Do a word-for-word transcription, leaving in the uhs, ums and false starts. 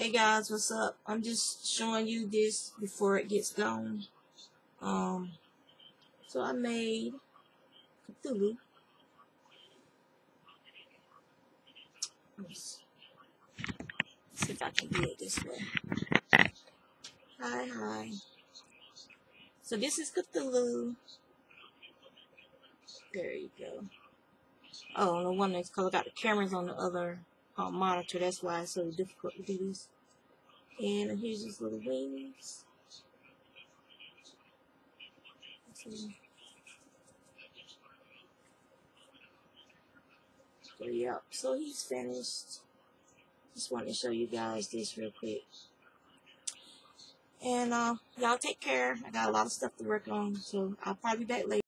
Hey guys, what's up? I'm just showing you this before it gets gone. Um, so I made Cthulhu. Let's see if I can do it this way. Hi, hi. So this is Cthulhu. There you go. Oh, the one that's because I got the cameras on the other uh, monitor. That's why it's so difficult to do this. And here's his little wings. So yeah, so he's finished. Just wanted to show you guys this real quick. And uh, y'all take care. I got a lot of stuff to work on, so I'll probably be back later.